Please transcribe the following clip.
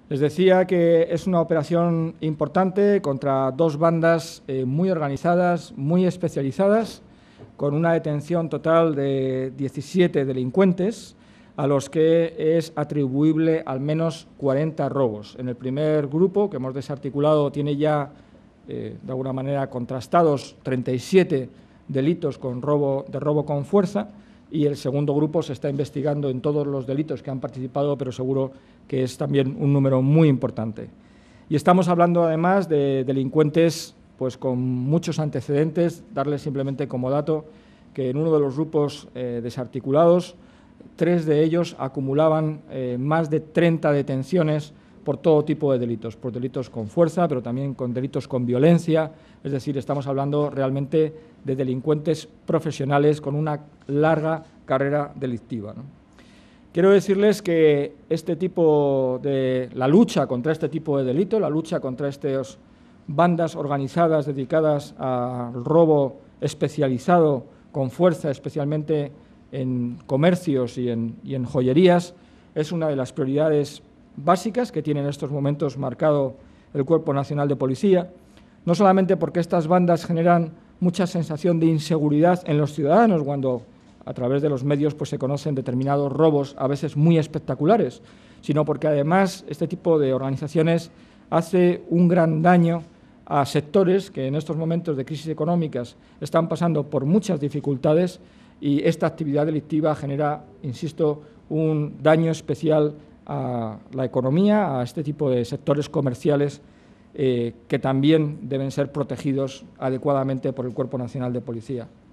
Les decía que es una operación importante contra dos bandas muy organizadas, muy especializadas, con una detención total de 17 delincuentes, a los que es atribuible al menos 40 robos. En el primer grupo, que hemos desarticulado, tiene ya, de alguna manera, contrastados 37 delitos de robo con fuerza, y el segundo grupo se está investigando en todos los delitos que han participado, pero seguro que es también un número muy importante. Y estamos hablando, además, de delincuentes pues, con muchos antecedentes. Darles simplemente como dato que en uno de los grupos desarticulados, 3 de ellos acumulaban más de 30 detenciones por todo tipo de delitos, por delitos con fuerza, pero también con delitos con violencia. Es decir, estamos hablando realmente de delincuentes profesionales con una larga carrera delictiva, ¿no? Quiero decirles que la lucha contra este tipo de delito, la lucha contra estas bandas organizadas dedicadas al robo especializado con fuerza, especialmente en comercios y en joyerías, es una de las prioridades básicas que tiene en estos momentos marcado el Cuerpo Nacional de Policía, no solamente porque estas bandas generan mucha sensación de inseguridad en los ciudadanos cuando a través de los medios pues, se conocen determinados robos, a veces muy espectaculares, sino porque además este tipo de organizaciones hace un gran daño a sectores que en estos momentos de crisis económicas están pasando por muchas dificultades, y esta actividad delictiva genera, insisto, un daño especial a la economía, a este tipo de sectores comerciales que también deben ser protegidos adecuadamente por el Cuerpo Nacional de Policía.